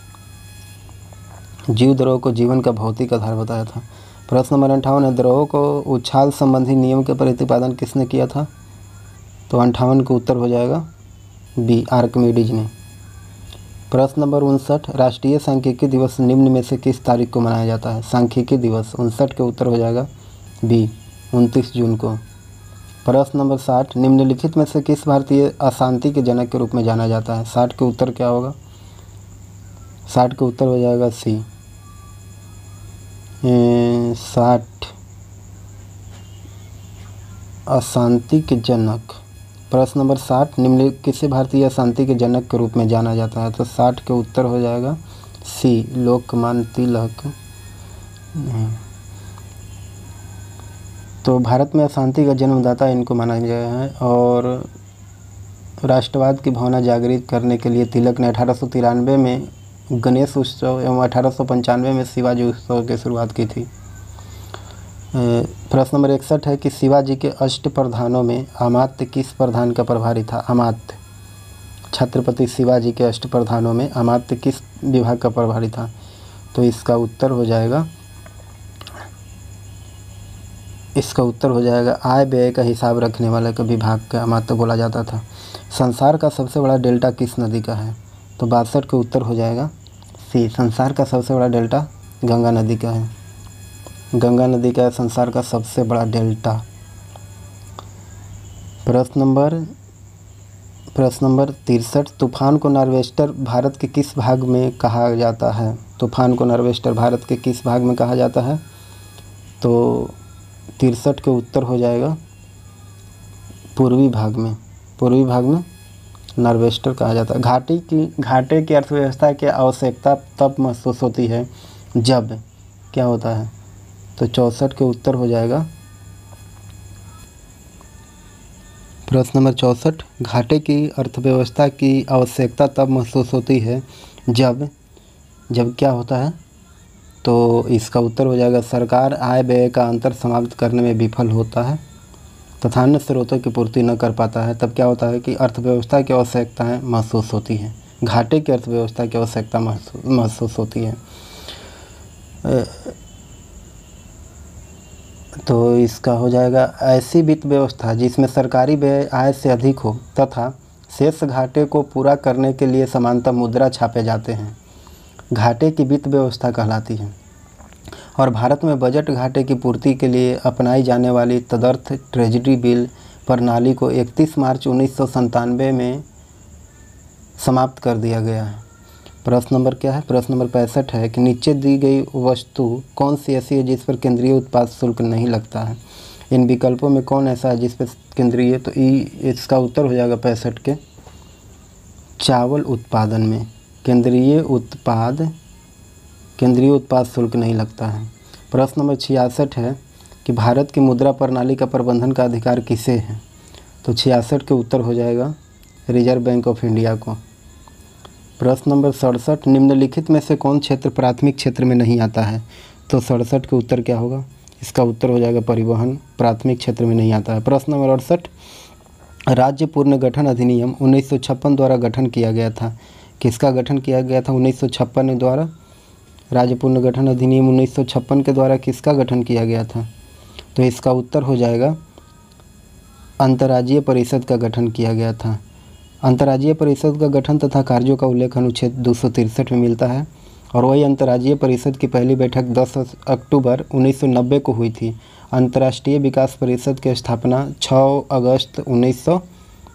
जीवद्रोह को जीवन का भौतिक आधार बताया था। प्रश्न नंबर अंठावन है, द्रवों को उछाल संबंधी नियम के प्रतिपादन किसने किया था। तो अंठावन का उत्तर हो जाएगा बी, आर्किमिडीज ने। प्रश्न नंबर उनसठ, राष्ट्रीय सांख्यिकी दिवस निम्न में से किस तारीख को मनाया जाता है। सांख्यिकी दिवस उनसठ के उत्तर हो जाएगा बी, उनतीस जून को। प्रश्न नंबर साठ, निम्नलिखित में से किस भारतीय अशांति के जनक के रूप में जाना जाता है। साठ के उत्तर क्या होगा, साठ के उत्तर हो जाएगा सी, साठ अशांति के जनक। प्रश्न नंबर साठ, निम्नलिखित किसे भारतीय अशांति के जनक के रूप में जाना जाता है। तो साठ के उत्तर हो जाएगा सी, लोकमान्य तिलक। तो भारत में अशांति का जन्मदाता इनको माना गया है। और राष्ट्रवाद की भावना जागृत करने के लिए तिलक ने अठारह सौ तिरानवे में गणेश उत्सव एवं अठारह सौ पंचानवे में शिवाजी उत्सव की शुरुआत की थी। प्रश्न नंबर इकसठ है कि शिवाजी के अष्ट प्रधानों में अमात्य किस प्रधान का प्रभारी था। अमात्य, छत्रपति शिवाजी के अष्ट प्रधानों में अमात्य किस विभाग का प्रभारी था। तो इसका उत्तर हो जाएगा इसका उत्तर हो जाएगा आय व्यय का हिसाब रखने वाले का विभाग का अमात्य बोला जाता था। संसार का सबसे बड़ा डेल्टा किस नदी का है। तो बासठ के उत्तर हो जाएगा सी, संसार का सबसे बड़ा डेल्टा गंगा नदी का है। गंगा नदी का है संसार का सबसे बड़ा डेल्टा। प्रश्न नंबर प्रश्न नंबर तिरसठ, तूफान को नार्वेस्टर भारत के किस भाग में कहा जाता है। तूफान को नार्वेस्टर भारत के किस भाग में कहा जाता है। तो तिरसठ के उत्तर हो जाएगा पूर्वी भाग में, पूर्वी भाग में नार्वेस्टर कहा जाता है। घाटी की घाटे की अर्थव्यवस्था की आवश्यकता तब महसूस होती है जब क्या होता है। तो चौंसठ के उत्तर हो जाएगा प्रश्न नंबर चौंसठ, घाटे की अर्थव्यवस्था की आवश्यकता तब महसूस होती है जब जब क्या होता है। तो इसका उत्तर हो जाएगा सरकार आय व्यय का अंतर समाप्त करने में विफल होता है तथा अन्य स्रोतों की पूर्ति न कर पाता है। तब क्या होता है कि अर्थव्यवस्था की आवश्यकताएं महसूस होती हैं। घाटे की अर्थव्यवस्था की आवश्यकता महसूस होती है। तो इसका हो जाएगा ऐसी वित्त व्यवस्था जिसमें सरकारी व्यय आय से अधिक हो तथा शेष घाटे को पूरा करने के लिए समानता मुद्रा छापे जाते हैं, घाटे की वित्त व्यवस्था कहलाती है। और भारत में बजट घाटे की पूर्ति के लिए अपनाई जाने वाली तदर्थ ट्रेजरी बिल प्रणाली को इकतीस मार्च उन्नीस सौ संतानवे में समाप्त कर दिया गया है। प्रश्न नंबर क्या है, प्रश्न नंबर पैंसठ है कि नीचे दी गई वस्तु कौन सी ऐसी है जिस पर केंद्रीय उत्पाद शुल्क नहीं लगता है। इन विकल्पों में कौन ऐसा है जिस पर केंद्रीय, तो ई इसका उत्तर हो जाएगा पैंसठ के चावल उत्पादन में केंद्रीय उत्पाद केंद्रीय उत्पाद शुल्क नहीं लगता है। प्रश्न नंबर छियासठ है कि भारत की मुद्रा प्रणाली का प्रबंधन का अधिकार किसे है। तो छियासठ के उत्तर हो जाएगा रिजर्व बैंक ऑफ इंडिया को। प्रश्न नंबर सड़सठ, निम्नलिखित में से कौन क्षेत्र प्राथमिक क्षेत्र में नहीं आता है। तो सड़सठ के उत्तर क्या होगा, इसका उत्तर हो जाएगा परिवहन, प्राथमिक क्षेत्र में नहीं आता है। प्रश्न नंबर अड़सठ, राज्य पुनर्गठन अधिनियम उन्नीस सौ छप्पन द्वारा गठन किया गया था। किसका गठन किया गया था उन्नीस सौ छप्पन द्वारा। राज्य पुनर्गठन अधिनियम उन्नीस सौ छप्पन के द्वारा किसका गठन किया गया था। तो इसका उत्तर हो जाएगा अंतर्राज्यीय परिषद का गठन किया गया था। अंतर्राज्यीय परिषद का गठन तथा कार्यों का उल्लेख अनुच्छेद दो सौ तिरसठ में मिलता है और वही अंतर्राज्यीय परिषद की पहली बैठक दस अक्टूबर उन्नीस सौ नब्बे को हुई थी। अंतर्राष्ट्रीय विकास परिषद की स्थापना छः अगस्त उन्नीस सौ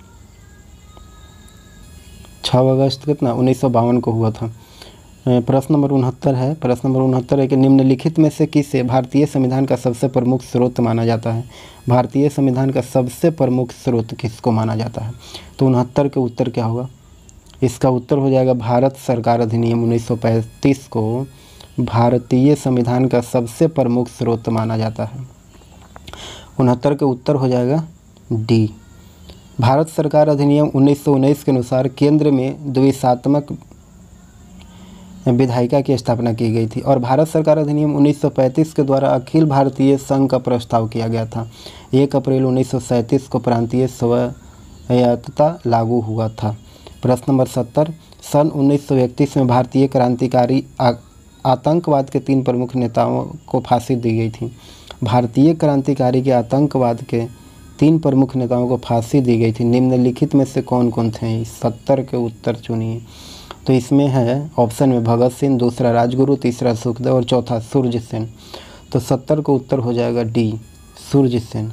छः अगस्त कितना उन्नीस सौ बावन को हुआ था। प्रश्न नंबर उनहत्तर है प्रश्न नंबर उनहत्तर है कि निम्नलिखित में से किसे भारतीय संविधान का सबसे प्रमुख स्रोत माना जाता है। भारतीय संविधान का सबसे प्रमुख स्रोत किसको माना जाता है? तो उनहत्तर के उत्तर क्या होगा? इसका उत्तर हो जाएगा भारत सरकार अधिनियम उन्नीस सौ पैंतीस को भारतीय संविधान का सबसे प्रमुख स्रोत माना जाता है। उनहत्तर के उत्तर हो जाएगा डी। भारत सरकार अधिनियम उन्नीस सौ उन्नीस के अनुसार केंद्र में द्विसात्मक विधायिका की स्थापना की गई थी और भारत सरकार अधिनियम उन्नीस सौ पैंतीस के द्वारा अखिल भारतीय संघ का प्रस्ताव किया गया था। एक अप्रैल उन्नीस सौ सैंतीस को प्रांतीय स्वायत्तता लागू हुआ था। प्रश्न नंबर सत्तर, सन उन्नीस सौ इकतीस में भारतीय क्रांतिकारी आतंकवाद के तीन प्रमुख नेताओं को फांसी दी गई थी। भारतीय क्रांतिकारी के आतंकवाद के तीन प्रमुख नेताओं को फांसी दी गई थी। निम्नलिखित में से कौन कौन थे? सत्तर के उत्तर चुनिए। तो इसमें है ऑप्शन में भगत सिंह, दूसरा राजगुरु, तीसरा सुखदेव और चौथा सूर्य सेन। तो सत्तर का उत्तर हो जाएगा डी, सूर्य सेन।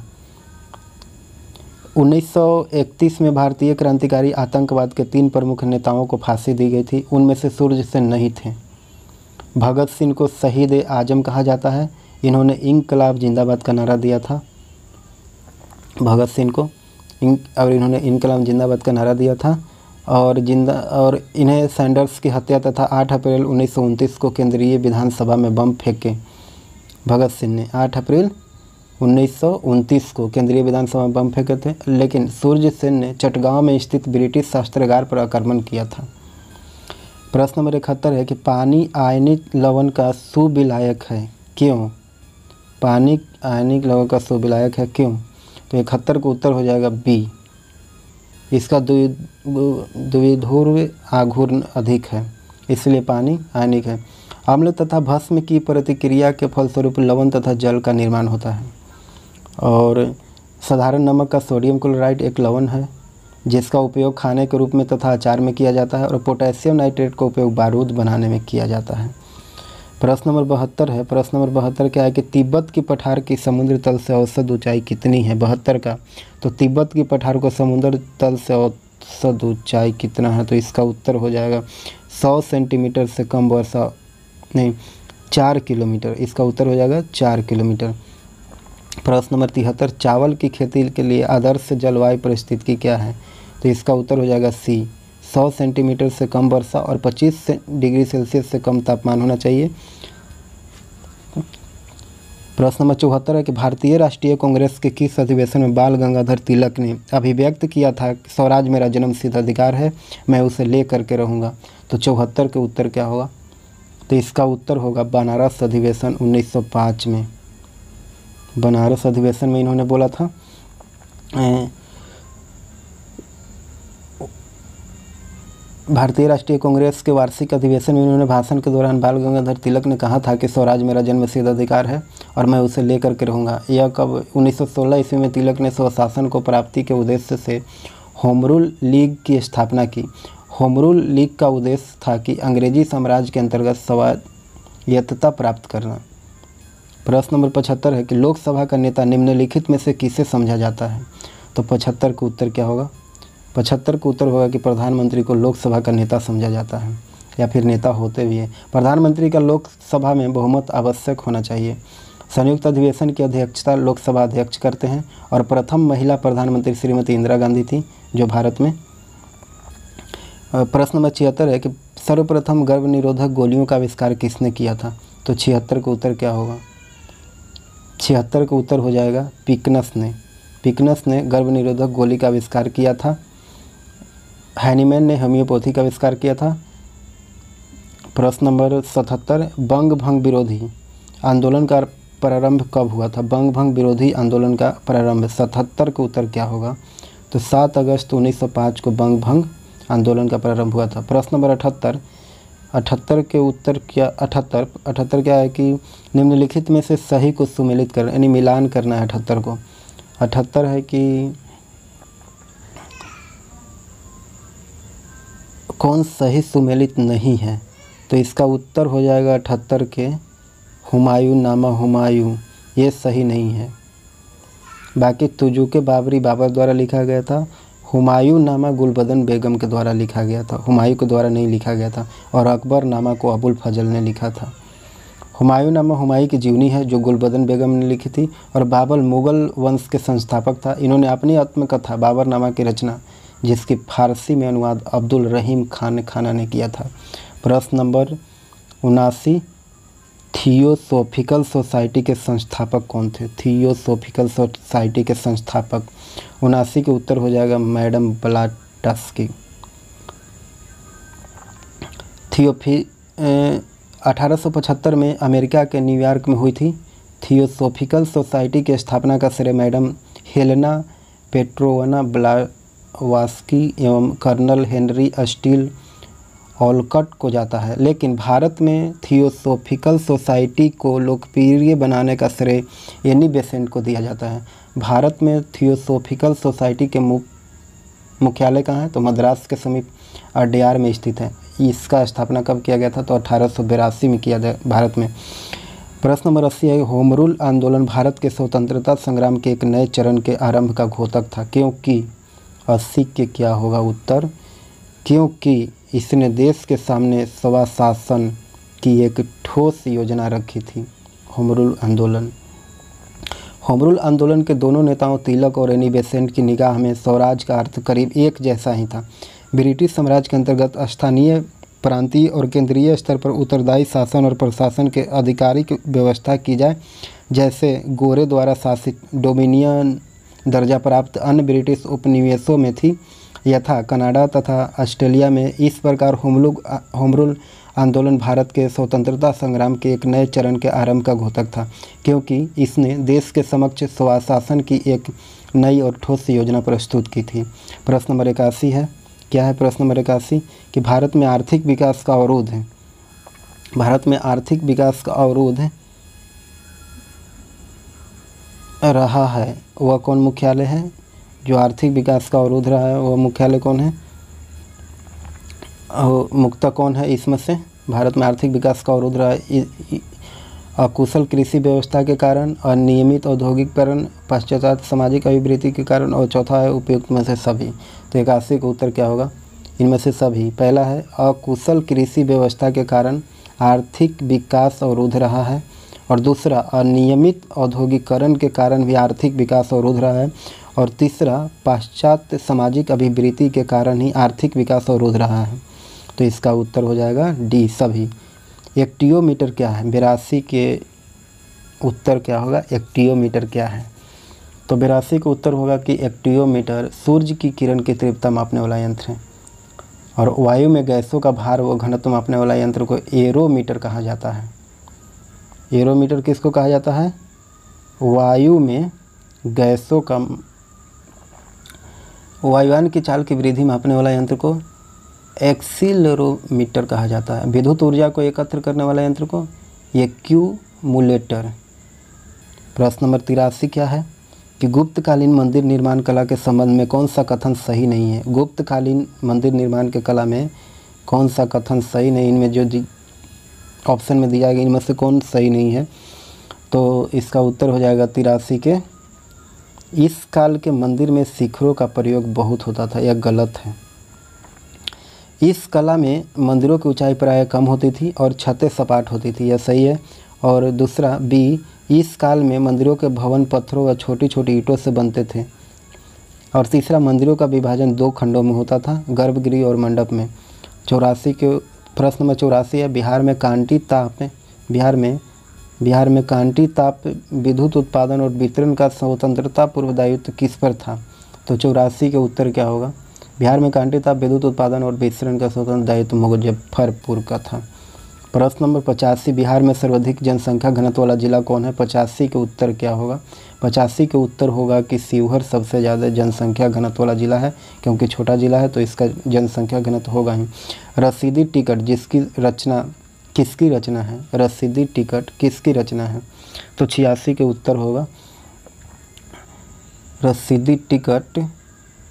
उन्नीस सौ इकतीस में भारतीय क्रांतिकारी आतंकवाद के तीन प्रमुख नेताओं को फांसी दी गई थी। उनमें से सूर्य सेन नहीं थे। भगत सिंह को शहीद ए आजम कहा जाता है। इन्होंने इंकलाब जिंदाबाद का नारा दिया था। भगत सिंह को और इन्होंने इंकलाब जिंदाबाद का नारा दिया था और जिंदा और इन्हें सैंडर्स की हत्या तथा आठ अप्रैल उन्नीस सौ उनतीस को केंद्रीय विधानसभा में बम फेंके। भगत सिंह ने आठ अप्रैल उन्नीस सौ उनतीस को केंद्रीय विधानसभा में बम फेंके थे, लेकिन सूर्य सेन ने चटगांव में स्थित ब्रिटिश शस्त्रागार पर आक्रमण किया था। प्रश्न नंबर इकहत्तर है कि पानी आयनिक लवण का सुविलायक है, क्यों? पानी आयनिक लवण का सुविलायक है, क्यों? तो इकहत्तर का उत्तर हो जाएगा बी। इसका द्विध्रुव आघूर्ण अधिक है, इसलिए पानी आयनिक है। अम्ल तथा भस्म की प्रतिक्रिया के फलस्वरूप लवण तथा जल का निर्माण होता है। और साधारण नमक का सोडियम क्लोराइड एक लवण है जिसका उपयोग खाने के रूप में तथा अचार में किया जाता है और पोटेशियम नाइट्रेट का उपयोग बारूद बनाने में किया जाता है। प्रश्न नंबर बहत्तर है प्रश्न नंबर बहत्तर क्या है कि तिब्बत की पठार की समुद्र तल से औसत ऊंचाई कितनी है? बहत्तर का। तो तिब्बत की पठार को समुद्र तल से औसत ऊंचाई कितना है? तो इसका उत्तर हो जाएगा सौ सेंटीमीटर से कम वर्षा नहीं चार किलोमीटर। इसका उत्तर हो जाएगा चार किलोमीटर। प्रश्न नंबर तिहत्तर, चावल की खेती के लिए आदर्श जलवायु परिस्थिति क्या है? तो इसका उत्तर हो जाएगा सी, सौ सेंटीमीटर से कम वर्षा और पच्चीस डिग्री सेल्सियस से कम तापमान होना चाहिए। प्रश्न नंबर चौहत्तर है कि भारतीय राष्ट्रीय कांग्रेस के किस अधिवेशन में बाल गंगाधर तिलक ने अभिव्यक्त किया था कि स्वराज मेरा जन्मसिद्ध अधिकार है, मैं उसे ले करके रहूँगा? तो चौहत्तर के उत्तर क्या होगा? तो इसका उत्तर होगा बनारस अधिवेशन उन्नीस सौ पाँच में। बनारस अधिवेशन में इन्होंने बोला था भारतीय राष्ट्रीय कांग्रेस के वार्षिक अधिवेशन में इन्होंने भाषण के दौरान बाल गंगाधर तिलक ने कहा था कि स्वराज मेरा जन्मसिद्ध अधिकार है और मैं उसे लेकर के रहूँगा। यह कब? उन्नीस सौ सोलह ईस्वी में तिलक ने स्वशासन को प्राप्ति के उद्देश्य से होम रूल लीग की स्थापना की। होम रूल लीग का उद्देश्य था कि अंग्रेजी साम्राज्य के अंतर्गत स्वायत्तता प्राप्त करना। प्रश्न नंबर पचहत्तर है कि लोकसभा का नेता निम्नलिखित में से किसे समझा जाता है? तो पचहत्तर का उत्तर क्या होगा? पचहत्तर का उत्तर होगा कि प्रधानमंत्री को लोकसभा का नेता समझा जाता है या फिर नेता होते भी हैं। प्रधानमंत्री का लोकसभा में बहुमत आवश्यक होना चाहिए। संयुक्त अधिवेशन की अध्यक्षता लोकसभा अध्यक्ष करते हैं और प्रथम महिला प्रधानमंत्री श्रीमती इंदिरा गांधी थी जो भारत में। प्रश्न नंबर छिहत्तर है कि सर्वप्रथम गर्भ निरोधक गोलियों का आविष्कार किसने किया था? तो छिहत्तर का उत्तर क्या होगा? छिहत्तर का उत्तर हो जाएगा पिकनस ने। पिकनस ने गर्भ निरोधक गोली का आविष्कार किया था। हैनीमैन ने होम्योपैथी का आविष्कार किया था। प्रश्न नंबर सतहत्तर, बंग भंग विरोधी आंदोलन का प्रारंभ कब हुआ था? बंग भंग विरोधी आंदोलन का प्रारंभ सतहत्तर का उत्तर क्या होगा? तो सात अगस्त उन्नीस सौ पाँच को बंग भंग आंदोलन का प्रारंभ हुआ था। प्रश्न नंबर अठहत्तर, अठहत्तर के उत्तर क्या अठहत्तर अठहत्तर क्या है कि निम्नलिखित में से सही को सुमेलित कर यानी मिलान करना है। अठहत्तर को अठहत्तर है कि कौन सही सुमेलित नहीं है? तो इसका उत्तर हो जाएगा अठहत्तर के हुमायूं नामा हुमायूं, ये सही नहीं है। बाकी तुजुके बाबरी बाबर द्वारा लिखा गया था, हुमायूं नामा गुलबदन बेगम के द्वारा लिखा गया था, हुमायूं के द्वारा नहीं लिखा गया था। और अकबर नामा को अबुल फजल ने लिखा था। हुमायूं नामा हुमायूं की जीवनी है जो गुलबदन बेगम ने लिखी थी। और बाबर मुगल वंश के संस्थापक था। इन्होंने अपनी आत्मकथा बाबर नामा की रचना, जिसकी फारसी में अनुवाद अब्दुल रहीम खान खाना ने किया था। प्रश्न नंबर उनासी, थियोसोफिकल सोसाइटी के संस्थापक कौन थे? थियोसोफिकल सोसाइटी के संस्थापक, उनासी के उत्तर हो जाएगा मैडम ब्लाटस्की। थियोफी अठारह सौ पचहत्तर में अमेरिका के न्यूयॉर्क में हुई थी। थियोसोफिकल सोसाइटी की स्थापना का श्रेय मैडम हेलेना पेट्रोवना ब्लावास्की एवं कर्नल हेनरी स्टील ओलकट को जाता है। लेकिन भारत में थियोसोफिकल सोसाइटी को लोकप्रिय बनाने का श्रेय एनी बेसेंट को दिया जाता है। भारत में थियोसोफिकल सोसाइटी के मुख्यालय कहाँ है? तो मद्रास के समीप अड्यार में स्थित है। इसका स्थापना कब किया गया था? तो अठारह सौ बिरासी में किया गया भारत में। प्रश्न नंबर अस्सी है, होम रूल आंदोलन भारत के स्वतंत्रता संग्राम के एक नए चरण के आरंभ का घोतक था। क्योंकि अस्सी के क्या होगा उत्तर? क्योंकि इसने देश के सामने स्वशासन की एक ठोस योजना रखी थी। होम रूल आंदोलन होम रूल आंदोलन के दोनों नेताओं तिलक और एनी बेसेंट की निगाह में स्वराज का अर्थ करीब एक जैसा ही था। ब्रिटिश साम्राज्य के अंतर्गत स्थानीय, प्रांतीय और केंद्रीय स्तर पर उत्तरदायी शासन और प्रशासन के आधिकारिक व्यवस्था की जाए, जैसे गोरे द्वारा शासित डोमिनियन दर्जा प्राप्त अन्य ब्रिटिश उपनिवेशों में थी, यथा कनाडा तथा ऑस्ट्रेलिया में। इस प्रकार होम होम रूल आंदोलन भारत के स्वतंत्रता संग्राम के एक नए चरण के आरंभ का घोतक था, क्योंकि इसने देश के समक्ष स्वशासन की एक नई और ठोस योजना प्रस्तुत की थी। प्रश्न नंबर इक्यासी है, क्या है प्रश्न नंबर इक्यासी? कि भारत में आर्थिक विकास का अवरोध है। भारत में आर्थिक विकास का अवरोध है रहा है, वह कौन मुख्यालय है? जो आर्थिक विकास का अवरोध रहा है वह मुख्यालय कौन है? मुक्ता कौन है इसमें से? भारत में आर्थिक विकास का अवरोध रहा है अकुशल कृषि व्यवस्था के कारण, अनियमित औद्योगिकरण, पश्चात सामाजिक अभिवृद्धि के कारण, और चौथा है उपयुक्त में से सभी। तो इक्यासी का उत्तर क्या होगा? इनमें से सभी। पहला है अकुशल कृषि व्यवस्था के कारण आर्थिक विकास अवरोध रहा है, और दूसरा अनियमित औद्योगिकरण के कारण भी आर्थिक विकास अवरोध रहा है, और तीसरा पाश्चात्य सामाजिक अभिवृद्धि के कारण ही आर्थिक विकास अवरोध रहा है। तो इसका उत्तर हो जाएगा डी सभी। एक्टियोमीटर क्या है? बिरासी के उत्तर क्या होगा? एक्टियोमीटर क्या है? तो बिरासी का उत्तर होगा कि एक्टियोमीटर सूर्य की किरण की तीव्रता मापने वाला यंत्र है, और वायु में गैसों का भार व घनत्व मापने वाला यंत्र को एरोमीटर कहा जाता है। एरोमीटर किसको कहा जाता है? वायु में गैसों का वायुयान की चाल की वृद्धि मापने वाला यंत्र को एक्सीलरोमीटर कहा जाता है। विद्युत ऊर्जा को एकत्र करने वाला यंत्र को एक्यूमुलेटर। प्रश्न नंबर तिरासी क्या है? कि गुप्तकालीन मंदिर निर्माण कला के संबंध में कौन सा कथन सही नहीं है? गुप्तकालीन मंदिर निर्माण के कला में कौन सा कथन सही नहीं? इनमें जो ऑप्शन में दिया गया इनमें से कौन सही नहीं है? तो इसका उत्तर हो जाएगा तिरासी के, इस काल के मंदिर में शिखरों का प्रयोग बहुत होता था। यह गलत है। इस कला में मंदिरों की ऊंचाई प्रायः कम होती थी और छतें सपाट होती थी। यह सही है। और दूसरा बी, इस काल में मंदिरों के भवन पत्थरों व छोटी छोटी ईंटों से बनते थे। और तीसरा, मंदिरों का विभाजन दो खंडों में होता था, गर्भगृह और मंडप में। चौरासी के प्रश्न नंबर चौरासी है, बिहार में कांटी ताप बिहार में बिहार में कांटी ताप विद्युत उत्पादन और वितरण का स्वतंत्रता पूर्व दायित्व किस पर था? तो चौरासी के उत्तर क्या होगा? बिहार में कांटी ताप विद्युत उत्पादन और वितरण का स्वतंत्र दायित्व मुजफ्फरपुर का था। प्रश्न नंबर पचासी, बिहार में सर्वाधिक जनसंख्या घनत्व वाला जिला कौन है? पचासी के उत्तर क्या होगा? पचासी के उत्तर होगा कि शिवहर सबसे ज़्यादा जनसंख्या घनत्व वाला जिला है, क्योंकि छोटा जिला है तो इसका जनसंख्या घनत्व होगा ही। रसीदी टिकट जिसकी रचना किसकी रचना है? रसीदी टिकट किसकी रचना है? तो छियासी के उत्तर होगा रसीदी टिकट,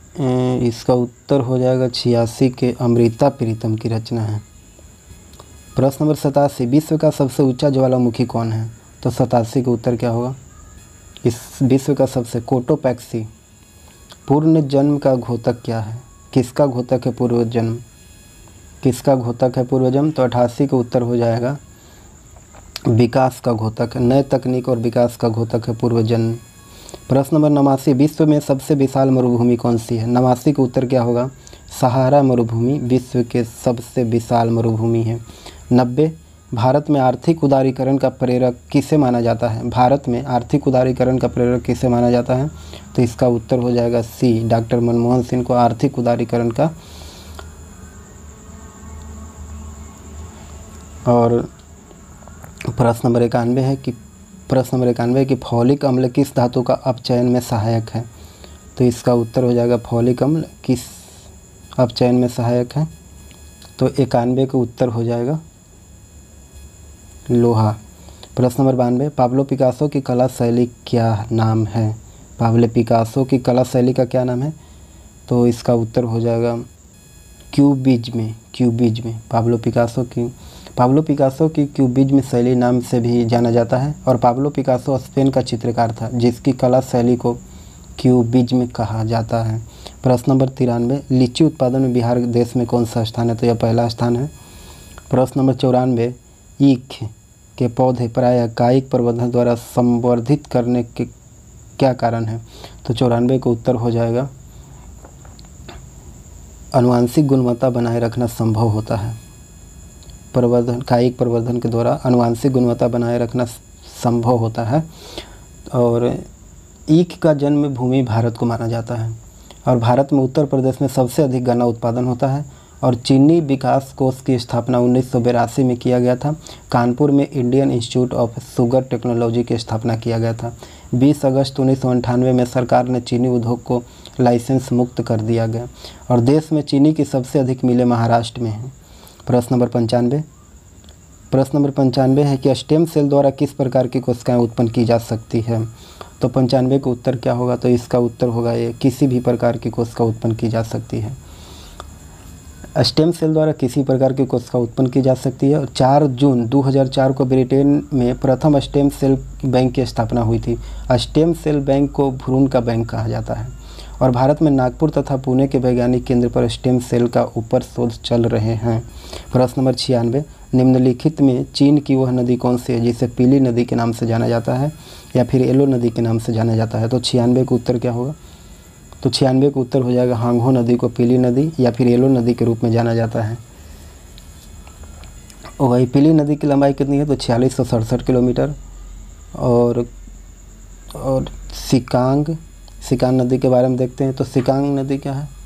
इसका उत्तर हो जाएगा छियासी के अमृता प्रीतम की रचना है। प्रश्न नंबर सतासी, विश्व का सबसे ऊंचा ज्वालामुखी कौन है? तो सतासी का उत्तर क्या होगा? इस विश्व का सबसे कोटोपैक्सी। पूर्ण जन्म का घोतक क्या है? किसका घोतक है पूर्व जन्म? किसका घोतक है पूर्व जन्म? तो अठासी का उत्तर हो जाएगा विकास का घोतक। नए तकनीक और विकास का घोतक है पूर्व जन्म। प्रश्न नंबर नवासी, विश्व में सबसे विशाल मरुभूमि कौन सी है? नवासी का उत्तर क्या होगा? सहारा मरुभूमि विश्व के सबसे विशाल मरुभूमि है। नब्बे, भारत में आर्थिक उदारीकरण का प्रेरक किसे माना जाता है? भारत में आर्थिक उदारीकरण का प्रेरक किसे माना जाता है? तो इसका उत्तर हो जाएगा सी, डॉक्टर मनमोहन सिंह को आर्थिक उदारीकरण का। और प्रश्न नंबर इक्यानवे है कि प्रश्न नंबर इक्यानवे कि फॉलिक अम्ल किस धातु का अपचयन में सहायक है? तो इसका उत्तर हो जाएगा फॉलिक अम्ल किस अपचयन में सहायक है? तो इक्यानवे का उत्तर हो जाएगा लोहा। प्रश्न नंबर बानवे, पाब्लो पिकासो की कला शैली क्या नाम है? पाब्लो पिकासो की कला शैली का क्या नाम है? तो इसका उत्तर हो जाएगा क्यूबिज्म। क्यूबिज्म पाब्लो पिकासो की पाब्लो पिकासो की क्यूबिज्म शैली नाम से भी जाना जाता है। और पाब्लो पिकासो स्पेन का चित्रकार था जिसकी कला शैली को क्यूबिज्म कहा जाता है। प्रश्न नंबर तिरानवे, लीची उत्पादन में बिहार देश में कौन सा स्थान है? तो यह पहला स्थान है। प्रश्न नंबर चौरानवे, ईख के पौधे प्रायः कायिक प्रबंधन द्वारा संवर्धित करने के क्या कारण है? तो चौरानवे का उत्तर हो जाएगा आनुवांशिक गुणवत्ता बनाए रखना संभव होता है। प्रवर्धन कायिक प्रवर्धन के द्वारा आनुवांशिक गुणवत्ता बनाए रखना संभव होता है। और ईख का जन्म भूमि भारत को माना जाता है। और भारत में उत्तर प्रदेश में सबसे अधिक गन्ना उत्पादन होता है। और चीनी विकास कोष की स्थापना उन्नीस सौ बिरासी में किया गया था। कानपुर में Indian Institute of Sugar Technology की स्थापना किया गया था। बीस अगस्त उन्नीस सौ अंठानवे में सरकार ने चीनी उद्योग को लाइसेंस मुक्त कर दिया गया। और देश में चीनी की सबसे अधिक मिलें महाराष्ट्र में हैं। प्रश्न नंबर पंचानवे प्रश्न नंबर पंचानवे है कि स्टेम सेल द्वारा किस प्रकार की कोशिकाएं उत्पन्न की जा सकती है? तो पंचानवे का उत्तर क्या होगा? तो इसका उत्तर होगा ये, किसी भी प्रकार की कोशिका उत्पन्न की जा सकती है। स्टेम सेल द्वारा किसी प्रकार की कोशिका उत्पन्न की जा सकती है। और चार जून दो हज़ार चार को ब्रिटेन में प्रथम स्टेम सेल बैंक की स्थापना हुई थी। स्टेम सेल बैंक को भ्रूण का बैंक कहा जाता है। और भारत में नागपुर तथा पुणे के वैज्ञानिक केंद्र पर स्टेम सेल का ऊपर शोध चल रहे हैं। प्रश्न नंबर छियानवे, निम्नलिखित में चीन की वह नदी कौन सी है जिसे पीली नदी के नाम से जाना जाता है या फिर येलो नदी के नाम से जाना जाता है? तो छियानवे का उत्तर क्या होगा? तो छियानवे का उत्तर हो जाएगा हांगहो नदी को पीली नदी या फिर येलो नदी के रूप में जाना जाता है। और वही पीली नदी की लंबाई कितनी है? तो छियालीस सौ सड़सठ किलोमीटर। और और सिकांग सिकांग नदी के बारे में देखते हैं। तो सिकांग नदी क्या है?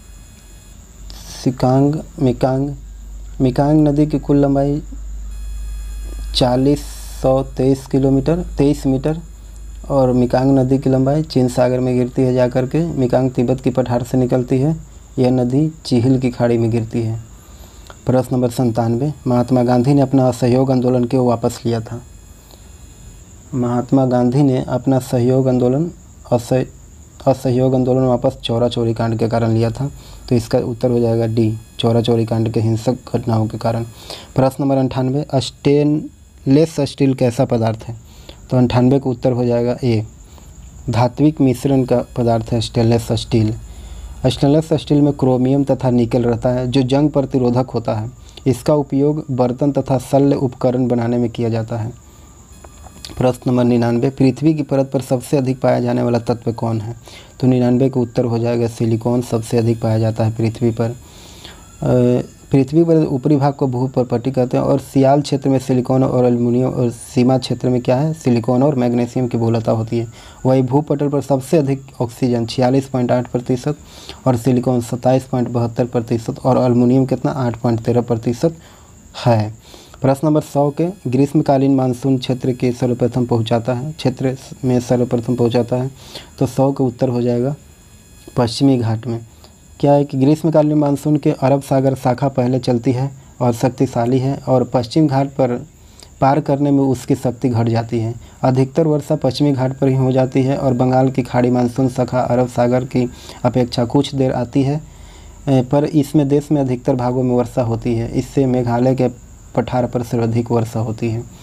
सिकांग मिकांग मिकांग नदी की कुल लंबाई चालीस सौ तेईस किलोमीटर तेईस मीटर। और मिकांग नदी की लंबाई चीन सागर में गिरती है जाकर के। मिकांग तिब्बत की पठार से निकलती है। यह नदी चिहिल की खाड़ी में गिरती है। प्रश्न नंबर संतानवे, महात्मा गांधी ने अपना असहयोग आंदोलन क्यों वापस लिया था? महात्मा गांधी ने अपना सहयोग आंदोलन असह असहयोग आंदोलन वापस चौरा चौरी कांड के कारण लिया था। तो इसका उत्तर हो जाएगा डी, चौरा चौरी कांड के हिंसक घटनाओं के कारण। प्रश्न नंबर अंठानवे, स्टेनलेस स्टील कैसा पदार्थ है? तो अंठानवे का उत्तर हो जाएगा ए, धात्विक मिश्रण का पदार्थ है स्टेनलेस स्टील। स्टेनलेस स्टील में क्रोमियम तथा निकल रहता है जो जंग प्रतिरोधक होता है। इसका उपयोग बर्तन तथा शल्य उपकरण बनाने में किया जाता है। प्रश्न नंबर निन्यानवे, पृथ्वी की परत पर सबसे अधिक पाया जाने वाला तत्व कौन है? तो निन्यानवे का उत्तर हो जाएगा सिलिकॉन सबसे अधिक पाया जाता है पृथ्वी पर। पृथ्वी पर ऊपरी भाग को भूपर्पटी कहते हैं। और सियाल क्षेत्र में सिलिकॉन और एल्युमिनियम, और सीमा क्षेत्र में क्या है? सिलिकॉन और मैग्नीशियम की बहुलता होती है। वही भूपटल पर सबसे अधिक ऑक्सीजन छियालीस पॉइंट आठ प्रतिशत और सिलिकॉन सत्ताईस पॉइंट बहत्तर प्रतिशत और एल्युमिनियम कितना आठ पॉइंट तेरह प्रतिशत है। प्रश्न नंबर सौ के, ग्रीष्मकालीन मानसून क्षेत्र के सर्वप्रथम पहुंचाता है क्षेत्र में सर्वप्रथम पहुंचाता है। तो सौ का उत्तर हो जाएगा पश्चिमी घाट में। क्या है कि ग्रीष्मकालीन मानसून के अरब सागर शाखा पहले चलती है और शक्तिशाली है और पश्चिम घाट पर पार करने में उसकी शक्ति घट जाती है। अधिकतर वर्षा पश्चिमी घाट पर ही हो जाती है और बंगाल की खाड़ी मानसून शाखा अरब सागर की अपेक्षा कुछ देर आती है, पर इसमें देश में अधिकतर भागों में वर्षा होती है। इससे मेघालय के पठार पर सर्वाधिक वर्षा होती है।